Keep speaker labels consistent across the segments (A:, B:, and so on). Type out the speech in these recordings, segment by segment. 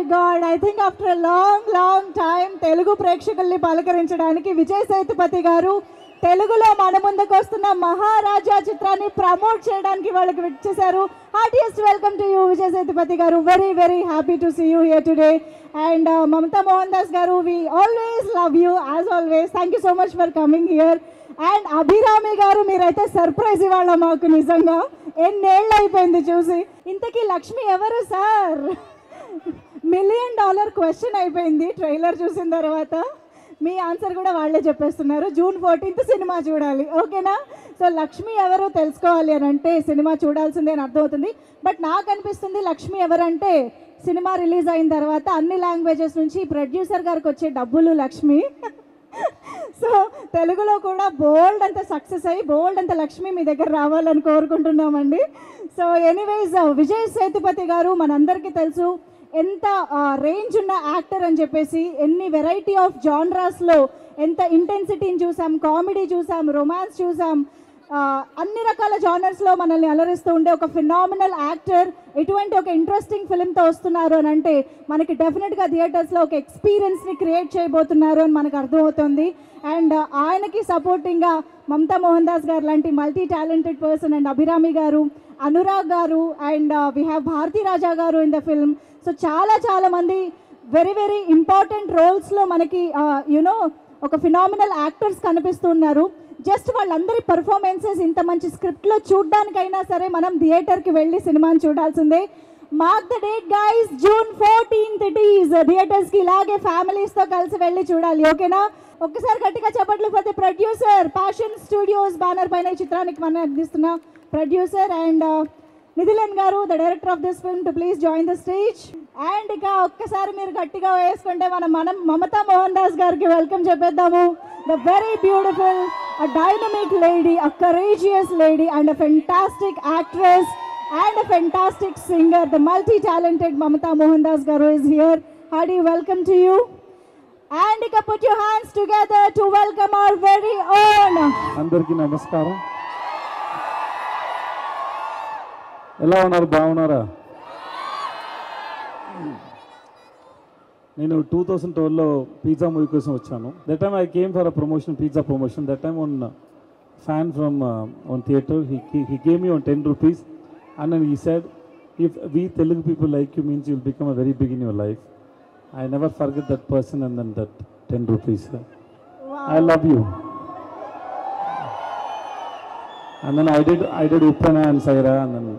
A: God, I think after long time Telugu ప్రేక్షకుల్ని పలకరించడానికి విజయ్ సేతుపతి గారు తెలుగులో మన ముందుకు వస్తున్న మహారాజా చిత్రాన్ని ప్రమోట్ చేయడానికి వాళ్ళకి వచ్చేసారు. Heartiest welcome to you Vijay Sethupathi garu. Very happy to see you here today. And Mamta Mohandas garu, we always love you as always. Thank you so much for coming here. And Abhirami garu, మీరైతే సర్ప్రైజ్ ఇవాళ మాకు. నిజంగా ఎన్నేళ్ళు అయిపోయింది చూసి. ఇంతకీ లక్ష్మి ఎవరు సార్? $1 మిలియన్ క్వశ్చన్ అయిపోయింది ట్రైలర్ చూసిన తర్వాత. మీ ఆన్సర్ కూడా వాళ్ళే చెప్పేస్తున్నారు. June 14th సినిమా చూడాలి, ఓకేనా? సో లక్ష్మి ఎవరో తెలుసుకోవాలి అని అంటే సినిమా చూడాల్సిందే అని అర్థమవుతుంది. బట్ నాకు అనిపిస్తుంది లక్ష్మి ఎవరంటే సినిమా రిలీజ్ అయిన తర్వాత అన్ని లాంగ్వేజెస్ నుంచి ప్రొడ్యూసర్ గారికి వచ్చే డబ్బులు లక్ష్మి. సో తెలుగులో కూడా బోల్డ్ అంత సక్సెస్ అయ్యి బోల్డ్ అంత లక్ష్మి మీ దగ్గర రావాలని కోరుకుంటున్నామండి. సో ఎనీవేస్, విజయ్ సేతుపతి గారు మనందరికీ తెలుసు ఎంత రేంజ్ ఉన్న యాక్టర్ అని చెప్పేసి. ఎన్ని వెరైటీ ఆఫ్ జానరాస్లో ఎంత ఇంటెన్సిటీని చూసాం, కామెడీ చూసాం, రొమాన్స్ చూసాం, అన్ని రకాల జానర్స్లో మనల్ని అలరిస్తూ ఉండే ఒక ఫినామినల్ యాక్టర్. ఇటువంటి ఒక ఇంట్రెస్టింగ్ ఫిల్మ్తో వస్తున్నారు అని అంటే మనకి డెఫినెట్గా థియేటర్స్లో ఒక ఎక్స్పీరియన్స్ని క్రియేట్ చేయబోతున్నారు అని మనకు అర్థమవుతుంది. అండ్ ఆయనకి సపోర్టింగ్గా మమతా మోహన్ దాస్ గారు లాంటి multi talented person, and Abhirami garu, Anurag garu, and we have Bharathi Raja garu in the film. So చాలా మంది వెరీ ఇంపార్టెంట్ రోల్స్లో మనకి యునో ఒక ఫినామినల్ యాక్టర్స్ కనిపిస్తున్నారు. జస్ట్ వాళ్ళందరి పర్ఫార్మెన్సెస్ ఇంత మంచి స్క్రిప్ట్లో చూడడానికైనా సరే మనం థియేటర్కి వెళ్ళి సినిమాని చూడాల్సిందే. Mark the date guys, June 14th it is. థియేటర్స్కి ఇలాగే ఫ్యామిలీస్తో కలిసి వెళ్ళి చూడాలి, ఓకేనా? ఒక్కసారి గట్టిగా చెప్పట్లు for producer, passion studios banner పైన ఈ చిత్రానికి మనం అందిస్తున్న producer and Nithilan garu, the director of this film, to please join the stage. And ఇక ఒక్కసారి మీరు గట్టిగా వేసుకుంటే మనం మమతా మోహన్ దాస్ గారికి వెల్కమ్ చెప్పేద్దాము. The very beautiful, a dynamic lady, a courageous lady, and a fantastic actress and a fantastic singer. The multi-talented Mamata Mohan Das Garu is here. Hearty welcome to you. And you can put your hands together to welcome our very own.
B: Andarki namaskaram. Ella unnaru baagunnara? నేను 2012లో pizza movie కోసం వచ్చాను. That time I came for a promotion, pizza promotion. That time one fan from one theatre, he gave me on 10 rupees and then he said, if we Telugu people like you means you'll become a very big in your life. I never forget that person and then that 10 rupees. Wow. I love you. And then I did Uppana and Saira, and then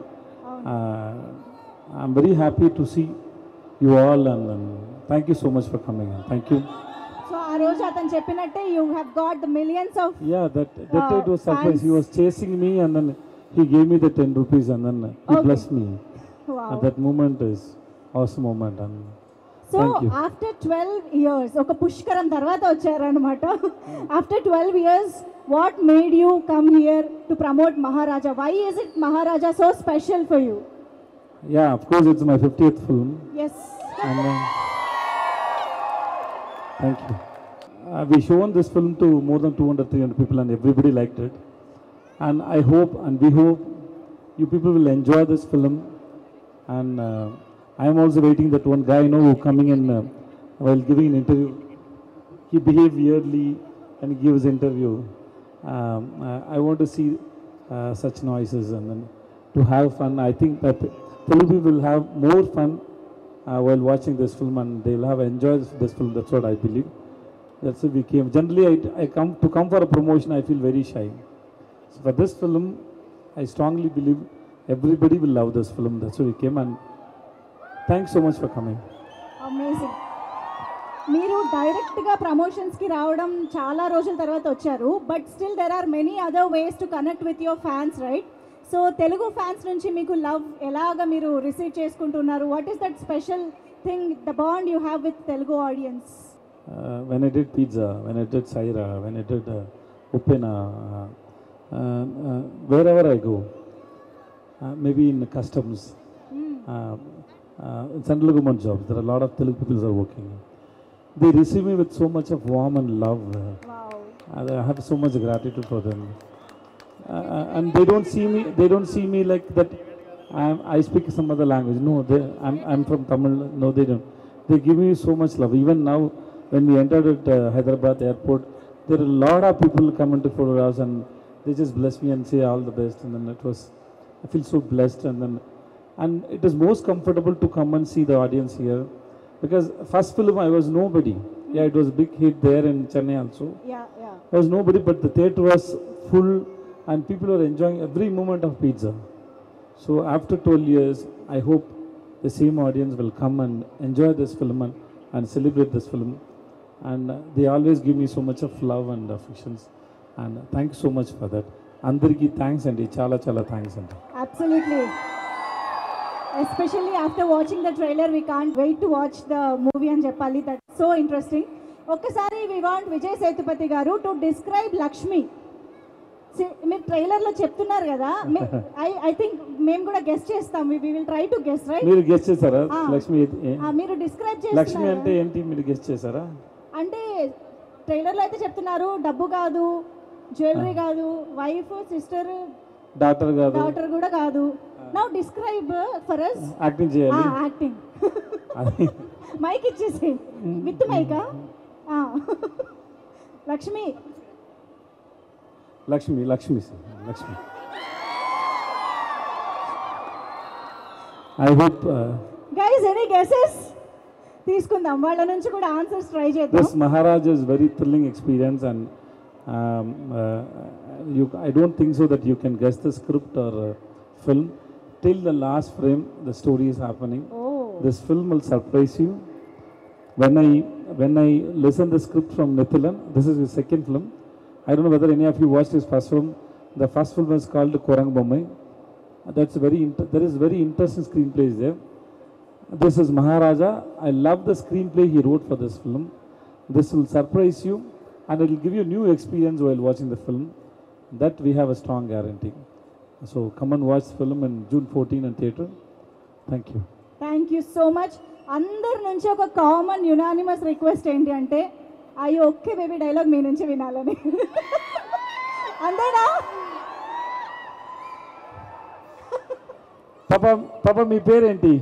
B: I'm very happy to see you all, and then thank you so much for coming. Thank you.
A: So ఆ రోజు అతను చెప్పినట్టే you have got the millions of
B: that it was surprise. He was chasing me and then he gave me the 10 rupees and then he blessed me.
A: Wow.
B: That moment is awesome moment. And
A: so
B: thank you.
A: After 12 years, ఒక పుష్కరం తర్వాత వచ్చారన్నమాట. After 12 years, what made you come here to promote Maharaja? Why is it Maharaja so special for you?
B: Yeah, of course it's my 50th film.
A: Yes.
B: And thank you. We shown this film to more than 200-300 people and everybody liked it. And I hope and we hope you people will enjoy this film. And I am also waiting that one guy who coming in while giving an interview, he behaved weirdly and he gives interview. I want to see such noises and then to have fun. I think that Telugu people will have more fun while watching this film and they'll have enjoyed this film. That's what I believe. That's why we came. Generally, I come for a promotion, I feel very shy. So for this film, I strongly believe everybody will love this film. That's why we came, and thanks so much for coming.
A: Amazing. మీరు డైరెక్ట్గా ప్రమోషన్స్కి రావడం చాలా రోజుల తర్వాత వచ్చారు, but still there are many other ways to connect with your fans, right? So Telugu fans నుంచి మీకు love ఎలాగా మీరు రిసీవ్ చేసుకుంటున్నారు? What is that special thing, the bond you have with Telugu audience?
B: When I did Pizza, when I did Saira, when I did Uppena, wherever I go, maybe in customs, in central government jobs, there are a lot of Telugu people are working. They receive me with so much of warm and love.
A: Wow.
B: I have so much gratitude for them. And they don't see me like that I speak some other language. No, I'm from Tamil. No, they don't. they give me so much love. Even now, when we entered at Hyderabad airport, there are a lot of people coming to photographs, and they just bless me and say all the best. And then I feel so blessed. And it is most comfortable to come and see the audience here, because first film I was nobody. Yeah, it was a big hit there in Chennai also.
A: Yeah, yeah.
B: I was nobody, but the theatre was full, and people were enjoying every moment of pizza. So after 12 years, I hope the same audience will come and enjoy this film and celebrate this film. And they always give me so much of love and affections. And thank you so much for that. Andariki thanks and chala chala thanks and.
A: Absolutely. Especially after watching the trailer, we can't wait to watch the movie and Jappali. That's so interesting. Okkasari we want Vijay Sethupathi garu to describe Lakshmi. మీరు ట్రైలర్లో చెప్తున్నారు కదా, I think మేము కూడా guess చేస్తాం. We will try to guess, right?
B: మీరు guess చేశారా లక్ష్మి?
A: మీరు డిస్క్రైబ్ చేస్తారు.
B: లక్ష్మి అంటే ఏంటి మీరు గెస్ చేశారా?
A: అంటే ట్రైలర్లో అయితే చెప్తున్నారు డబ్బు కాదు, జ్యువెలరీ కాదు, వైఫ్, సిస్టర్, డాటర్ కూడా కాదు. Now describe for us.
B: Acting చేయాలి.
A: యాక్టింగ్ మైక్ ఇచ్చేసి విత్ మైకా. Lakshmi.
B: I hope.
A: Guys, any guesses? తీసుకుందాం వాళ్ళ నుంచి కూడా ఆన్సర్స్ ట్రై చేద్దాం.
B: This Maharaj is very thrilling experience, and I don't think so that you can guess the script or film till the last frame. The story is happening. This film will surprise you. When I listen the script from Nithilan, this is his second film. I don't know whether any of you watched his first film. The first film is called Korang Bommai. There is very interesting screenplays there. This is Maharaja. I love the screenplay he wrote for this film. This will surprise you, and it will give you a new experience while watching the film. That we have a strong guarantee. So come and watch the film in June 14 in theatre. Thank you.
A: Thank you so much. అందరి నుంచి ఒక common unanimous request ఏంటి అంటే, అయ్యో okay baby dialogue మీ నుంచి వినాలని. అంతేనా?
B: పాప మీ పేరేంటి?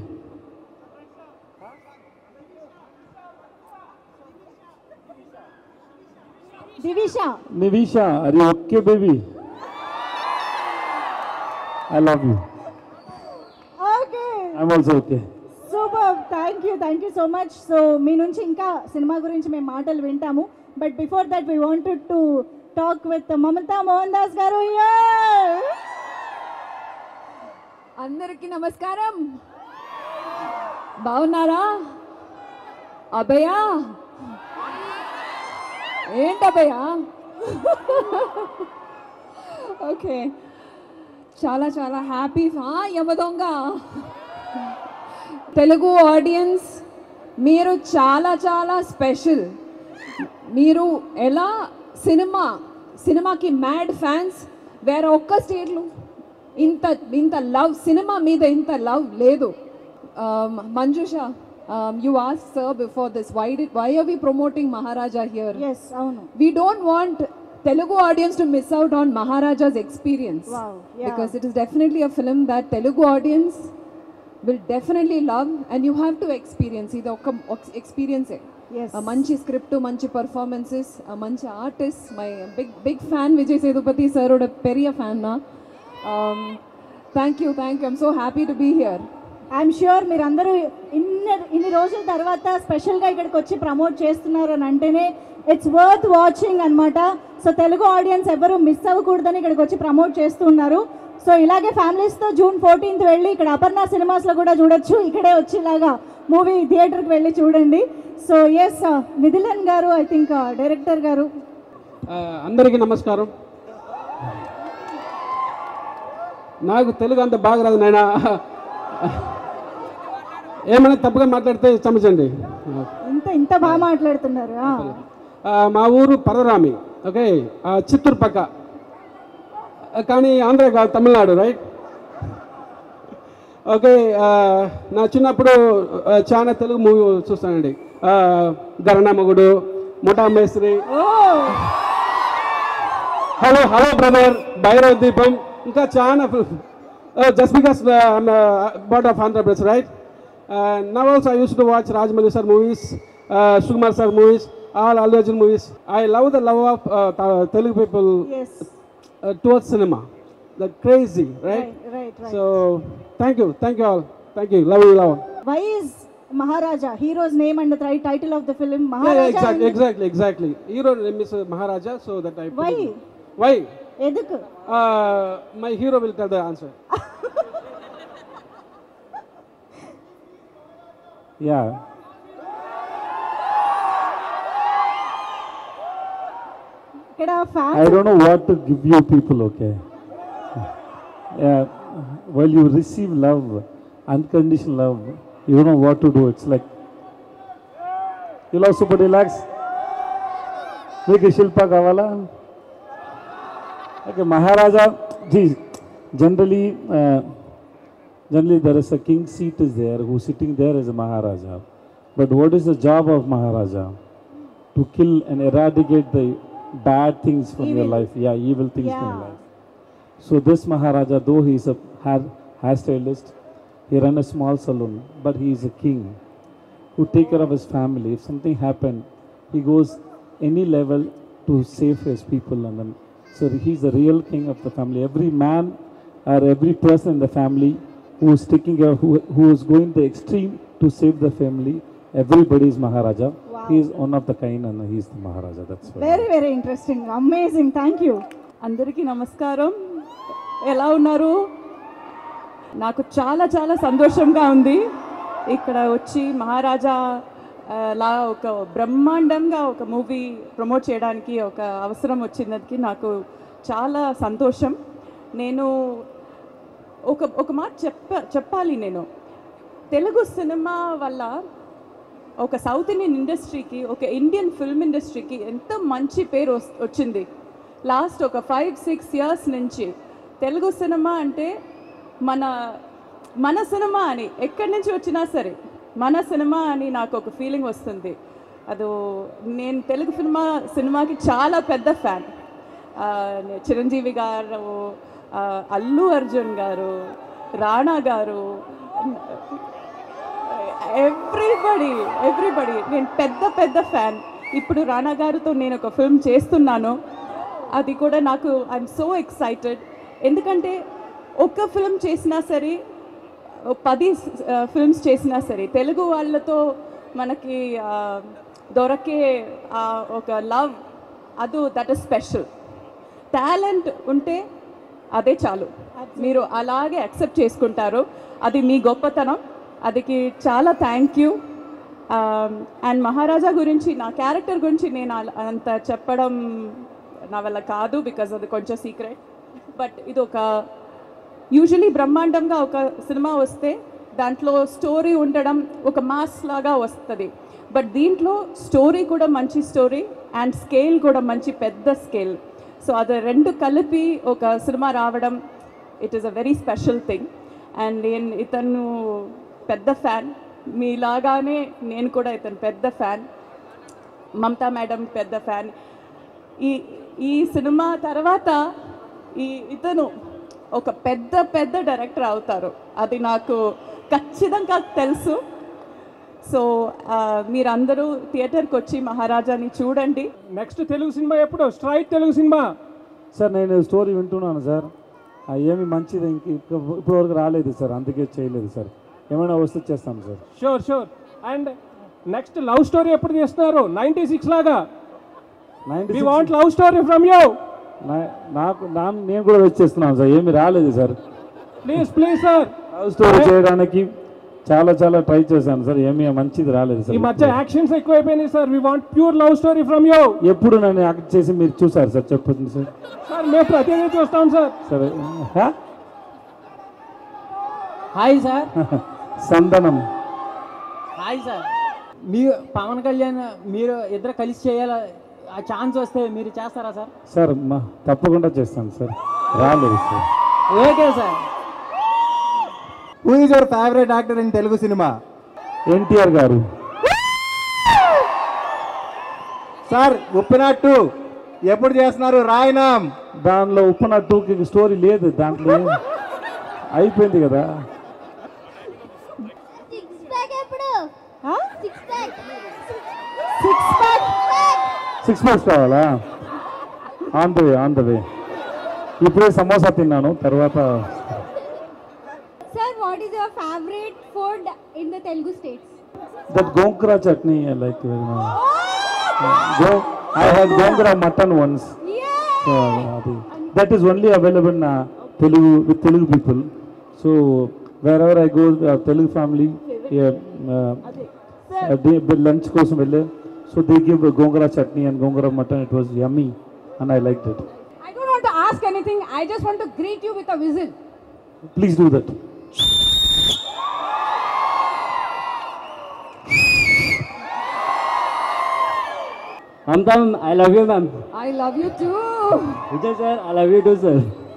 B: నివిషా. అరే okay baby, I love you.
A: Okay.
B: I'm also okay.
A: Super. Thank you so much. So మీ నుంచి ఇంకా సినిమా గురించి మేము మాటలు వింటాము. But before that we wanted to talk with Mamta Mohandas garu.
C: అందరికీ నమస్కారం. బాగున్నారా? అభయ ఏంటభయ? ఓకే, చాలా చాలా హ్యాపీ. యమదొంగ తెలుగు ఆడియన్స్ మీరు చాలా చాలా స్పెషల్. మీరు ఎలా సినిమాకి మ్యాడ్ ఫ్యాన్స్. వేరే ఒక్క స్టేట్లో ఇంత లవ్, సినిమా మీద ఇంత లవ్ లేదు. Manjusha, you asked sir before this, why are we promoting Maharaja here?
A: Yes, avunu.
C: We don't want Telugu audience to miss out on Maharaja's experience.
A: Wow, yeah.
C: Because it is definitely a film that Telugu audience will definitely love, and you have to experience it. Experience it.
A: Yes.
C: A manchi script, manchi performances, a manchi artist. My big fan Vijay Sethupathi sir, oda periya fan na. Thank you. I'm so happy to be here.
A: I'm sure మీరందరూ ఇన్ని రోజుల తర్వాత స్పెషల్గా ఇక్కడికి వచ్చి promote చేస్తున్నారు అని అంటేనే ఇట్స్ వర్త్ వాచింగ్ అనమాట. సో తెలుగు ఆడియన్స్ ఎవరు మిస్ అవ్వకూడదని ఇక్కడికి వచ్చి ప్రమోట్ చేస్తున్నారు. సో ఇలాగే ఫ్యామిలీస్తో June 14th వెళ్ళి ఇక్కడ అపర్ణ సినిమాస్లో కూడా చూడొచ్చు. ఇక్కడే వచ్చి ఇలాగా మూవీ థియేటర్కి వెళ్ళి చూడండి. సో ఎస్, నిధిలన్ గారు, ఐ థింక్ డైరెక్టర్ గారు.
D: అందరికీ నమస్కారం. నాకు తెలుగు అంత బాగా రాదు నాయన, ఏమైనా తప్పుగా మాట్లాడితే క్షమించండి.
A: ఇంత బాగా మాట్లాడుతున్నారు.
D: మా ఊరు పరరామి, ఓకే, చిత్తూరు పక్క, కానీ ఆంధ్ర కాదు, తమిళనాడు, రైట్? ఓకే, నా చిన్నప్పుడు చాలా తెలుగు మూవీ చూస్తానండి. గరణ మొగుడు, ముఠా మేస్త్రి, హలో బ్రదర్, భైరవ దీపం, ఇంకా చాలా. Just because I'm part of Andhra Pradesh, right? Now also I used to watch Rajmouli sir movies, Sukumar sir movies, all Allu Arjun movies. I love the love of Telugu people
A: Yes.
D: Towards cinema. The crazy, right?
A: Right.
D: So thank you all. Thank you. Love you, love.
A: Why is Maharaja hero's name and the title of the film
D: Yeah,
A: Maharaja?
D: exactly. Hero name is Maharaja, so that I put
A: Why?
D: it. Why?
A: Eduku.
D: My hero will tell the answer.
B: Yeah.
A: ఇక్కడ
B: I
A: fans
B: don't know what to give you people, okay? Yeah, while you receive love, unconditional love, you don't know what to do. It's like, you love Super Deluxe? మీకు శిల్ప కావాలా? Okay, Maharaja, geez, generally there is a king seat is there, who's sitting there as a Maharaja. But what is the job of Maharaja? To kill and eradicate the bad things from your
A: Evil.
B: life. Yeah, evil things from your
A: Yeah.
B: life. So this Maharaja, though he is a hairstylist, he runs a small salon, but he is a king who take care of his family. If something happened, he goes any level to save his people, and then so he's the real king of the family. Every man or every person in the family who is taking care, who is going the extreme to save the family, everybody is Maharaja.
A: Wow.
B: He is one of the kind, and he is the Maharaja. That's why.
A: Very interesting, amazing. Thank you.
C: అందరికీ నమస్కారం. ఎలా ఉన్నారు? నాకు చాలా చాలా సంతోషంగా ఉంది ఇక్కడ వచ్చి మహారాజా లా ఒక బ్రహ్మాండంగా ఒక మూవీ ప్రమోట్ చేయడానికి ఒక అవసరం వచ్చినందుకు నాకు చాలా సంతోషం. నేను ఒక మాట చెప్పాలి. నేను తెలుగు సినిమా వల్ల ఒక సౌత్ ఇండియన్ ఇండస్ట్రీకి, ఒక ఇండియన్ ఫిల్మ్ ఇండస్ట్రీకి ఎంత మంచి పేరు వచ్చింది. లాస్ట్ ఒక 5-6 ఇయర్స్ నుంచి తెలుగు సినిమా అంటే మన సినిమా అని ఎక్కడి నుంచి వచ్చినా సరే మన సినిమా అని నాకు ఒక ఫీలింగ్ వస్తుంది. నేను తెలుగు సినిమాకి చాలా పెద్ద ఫ్యాన్. చిరంజీవి గారు, అల్లు అర్జున్ గారు, రాణా గారు, ఎవ్రీబడి నేను పెద్ద ఫ్యాన్. ఇప్పుడు రాణా గారితో నేను ఒక ఫిల్మ్ చేస్తున్నాను. అది కూడా నాకు ఐఎమ్ సో ఎక్సైటెడ్. ఎందుకంటే ఒక్క ఫిల్మ్ చేసినా సరే, 10 ఫిల్మ్స్ చేసినా సరే, తెలుగు వాళ్ళతో మనకి దొరకే ఒక love, that is special. Talent ఉంటే అదే చాలు, మీరు అలాగే యాక్సెప్ట్ చేసుకుంటారు. అది మీ గొప్పతనం. అదికి చాలా థ్యాంక్ యూ. అండ్ మహారాజా గురించి, నా క్యారెక్టర్ గురించి నేను అంత చెప్పడం నా వల్ల కాదు, బికాజ్ అది కొంచెం సీక్రెట్. బట్ ఇది ఒక యూజువలీ బ్రహ్మాండంగా ఒక సినిమా వస్తే దాంట్లో స్టోరీ ఉండడం ఒక మాస్ లాగా వస్తుంది. బట్ దీంట్లో స్టోరీ కూడా మంచి స్టోరీ అండ్ స్కేల్ కూడా మంచి పెద్ద స్కేల్. సో అది రెండు కలిపి ఒక సినిమా రావడం, it is a very special thing. And నేను ఇతను పెద్ద ఫ్యాన్, మీలాగానే నేను కూడా ఇతను పెద్ద ఫ్యాన్. మమతా మేడం పెద్ద ఫ్యాన్. ఈ సినిమా తర్వాత ఇతను ఒక పెద్ద డైరెక్టర్ అవుతారు, అది నాకు ఖచ్చితంగా తెలుసు. సో మీరందరూ థియేటర్కి వచ్చి మహారాజాని చూడండి.
D: నెక్స్ట్ తెలుగు సినిమా ఎప్పుడు? స్ట్రైట్ తెలుగు సినిమా.
B: సార్ నేను స్టోరీ వింటున్నాను సార్, ఏమి మంచిది ఇప్పటివరకు రాలేదు సార్, అందుకే చేయలేదు సార్. ఏమైనా వస్తే చేస్తాం sir.
D: Sure. And next love story ఎప్పుడు చేస్తున్నారు? 96 లాగా. We want love story from you.
B: నేను కూడా వెయిట్ చేస్తున్నాను సార్, ఏమి రాలేదు sir.
D: Please sir.
B: Love story చేయడానికి చాలా ట్రై చేశాను సార్, ఏమీ మంచిది రాలేదు సార్.
D: ఈ మధ్య యాక్షన్స్ ఎక్కువైపోయినాయి sir. We want pure love story from you.
B: ఎప్పుడు నన్ను యాక్ట్ చేసి మీరు చూసారు సార్? చెప్పండి సార్.
D: సార్ మేము ప్రతిదీ చూస్తాం సార్.
B: సరే.
E: Hi sir.
B: Sandanam.
E: Hi sir. మీరు పవన్ కళ్యాణ్ మీరు ఇద్దరు కలిసి చేయాల ఆ ఛాన్స్ వస్తే మీరు చేస్తారా సార్?
B: సార్ తప్పకుండా చేస్తాను సార్, రాలేదు sir.
E: Okay sir.
F: Who is your favourite actor in Telugu cinema?
B: NTR garu.
F: Sir ఉప్పెన 2 ఎప్పుడు చేస్తున్నారు? రాయనాం.
B: దానిలో ఉప్పెన 2కి స్టోరీ లేదు, దాంట్లో అయిపోయింది కదా.
A: Six pack.
B: 6 packs కావాలా? On the way. ఇప్పుడే సమోసా తిన్నాను, తర్వాత
G: Sir, what is your favorite food in the Telugu states?
B: that gongura chutney I like very much. I had gongura mutton once. So, that is only available in Telugu with Telugu people. So wherever I go, Telugu family, lunch కోసం వెళ్ళే, so they give gongura chutney and gongura mutton. It was yummy and I liked it.
C: I don't want to ask anything. I just want to greet you with a whistle.
B: Please do that.
E: Amtan, I love you, ma'am.
C: I love you too.
E: Vijay sir, I love you too, sir.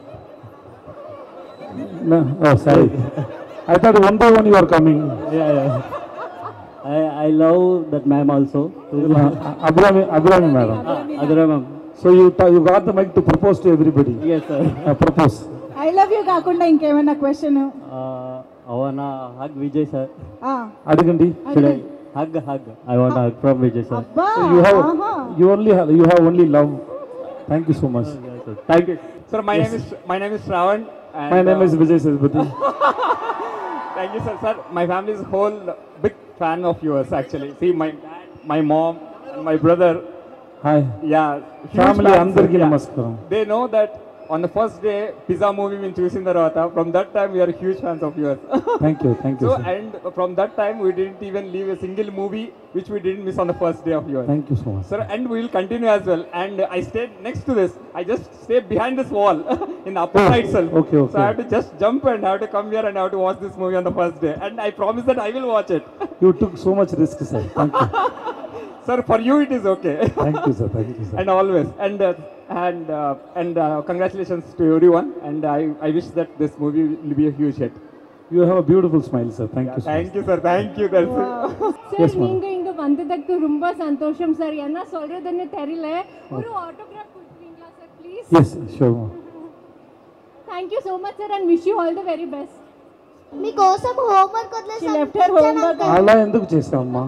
B: No, oh sorry. I thought one by one you are coming.
E: Yeah. I love that ma'am also.
B: Abhrami madam.
E: Adura ma'am.
B: So you got the mic to propose to everybody.
E: Yes, sir.
B: Propose.
A: I love you కాకుండా ఇంకేమైనా question?
E: I wanna hug Vijay sir.
B: అడగండి.
E: Should I hug? I want a hug from Vijay sir.
A: అబ్బా,
B: So you have only love. Thank you so much.
E: Yes, sir. Thank you.
H: Sir, my name is Shravan. And,
B: My name is Vijay Sethupathi.
H: Thank you, sir. Sir, my family is whole big fan of yours. Actually, see, my dad, my mom, and my brother.
B: Hi.
H: Yeah, huge
B: Family
H: fans,
B: అందరికీ
H: sir. Yeah.
B: నమస్కారం.
H: They know that on the first day, Pizza movie we choosing the Rata. From that time, we are huge fans of yours.
B: Thank you.
H: So,
B: Sir.
H: and from that time, we didn't even leave a single movie which we didn't miss on the first day of yours.
B: Thank you so much.
H: Sir, and we will continue as well. And I stayed next to this. I just stayed behind this wall in the upper right itself.
B: Okay.
H: So I have to just jump and I have to come here and I have to watch this movie on the first day. And I promise that I will watch it.
B: You took so much risk, sir. Thank you.
H: Sir, for you it is okay.
B: Thank you, sir.
H: And always. And congratulations to everyone. And I wish that this movie will be a huge hit.
B: You have a beautiful smile, sir. Thank you so much.
H: Thank you, sir. Thank you. That's it.
G: Sir,
B: Yes, ma'am.
G: நீங்க இங்க வந்ததுக்கு ரொம்ப சந்தோஷம் sir. என்ன சொல்றதுன்னு தெரியல. ஒரு autograph கொடுப்பீங்களா sir please?
B: Yes, sure.
G: Thank you so much sir and wish you all the very best.
I: మీకోసం homework
A: She left her homework.
B: అలా ఎందుకు చేసావమ్మా?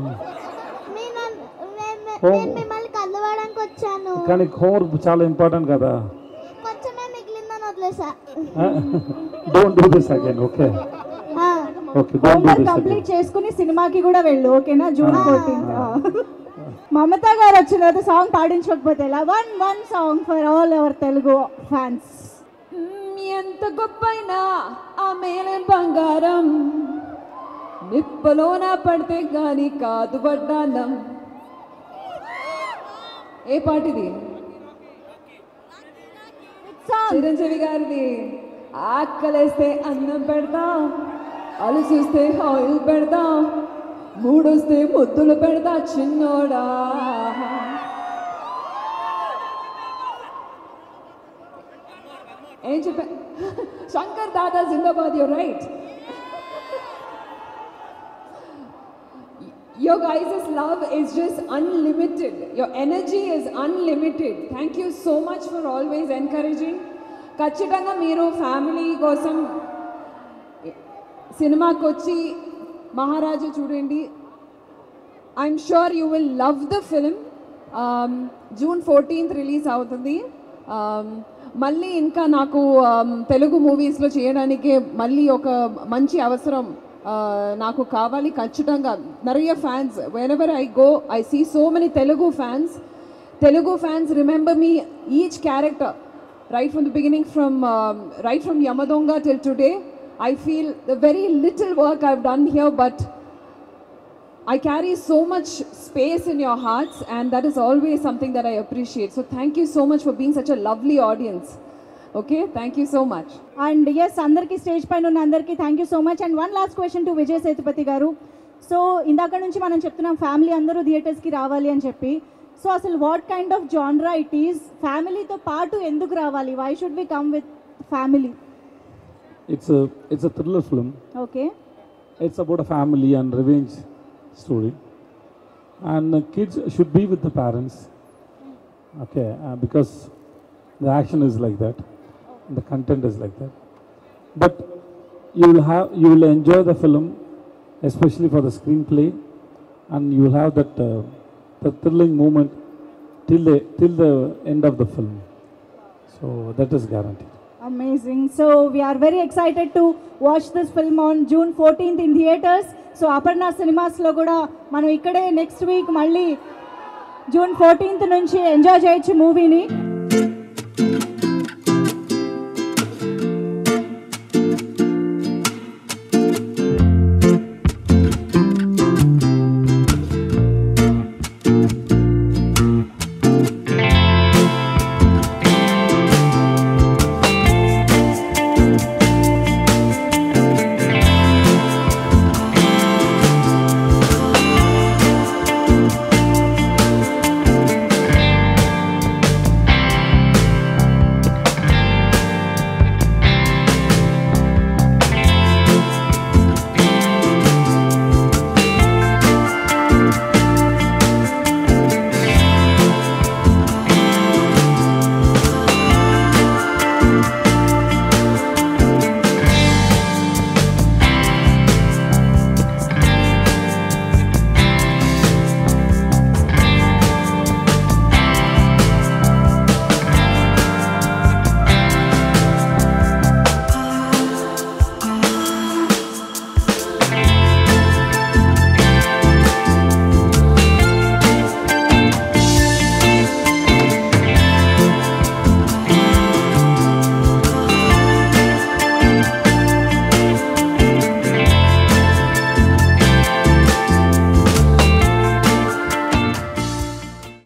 I: నేను మిమ్మల్ని కలవడానికి వచ్చాను.
B: కానీ హోంవర్క్ చాలా ఇంపార్టెంట్ కదా.
I: కొంచెమే మిగిలిందని వదిలేసా.
B: Don't do this again, okay? Okay, don't do
A: homework
B: this
A: complete
B: again.
A: చేసుకుని సినిమాకి కూడా వెళ్ళు, ఓకేనా? June 14th. మమత గారు వచ్చిన తర్వాత సాంగ్ పాడించకపోతే ఎలా? One song for all our Telugu fans.
C: ఎంత గొప్పైనా ఆ మేలే బంగారం, నిప్పలోన పడితే గాని కాదు వడ్డానం. ఏ పాటిది? చిరంజీవి గారిది. ఆకలేస్తే అన్నం పెడతాం, అలసిస్తే ఆయిల్ పెడతాం, మూడొస్తే ముద్దులు పెడతా చిన్నోడా. ఏం చెప్పా? శంకర్ దాదా జిందాబాద్. You're right. Your guys' love is just unlimited. Your energy is unlimited. Thank you so much for always encouraging. ఖచ్చితంగా మీరు ఫ్యామిలీ కోసం సినిమాకి వచ్చి మహారాజా చూడండి. I'm sure you will love the film. June 14th release అవుతుంది. మళ్ళీ ఇంకా నాకు తెలుగు మూవీస్లో చేయడానికి మళ్ళీ ఒక మంచి అవసరం నాకు కావాలి ఖచ్చితంగా. நிறைய fans, whenever I go I see so many Telugu fans remember me, each character right from the beginning, right from Yamadonga till today. I feel the very little work I've done here, but I carry so much space in your hearts, and that is always something that I appreciate. So thank you so much for being such a lovely audience. Okay, thank you so much.
A: And yes, అందరికీ stage పైన ఉన్న అందరికీ thank you so much. And one last question to Vijay Sethupathi garu. So ఇందాక నుంచి మనం చెప్తున్నాం family అందరూ థియేటర్స్కి రావాలి అని చెప్పి. సో అసలు what kind of genre it is? ఫ్యామిలీతో పాటు ఎందుకు రావాలి? Why should we come with family?
B: It's a thriller film.
A: Okay.
B: It's about a family and revenge story. And kids should be with the parents. Okay, because the action is like that. The content is like that. But you will enjoy the film, especially for the screenplay and you will have that the thrilling moment till the end of the film. So that is guaranteed.
A: Amazing. So we are very excited to watch this film on June 14th in theaters. So Aparna Cinemas లో కూడా మనం ఇక్కడే next week మళ్ళీ June 14th నుంచి enjoy చేయొచ్చు మూవీని.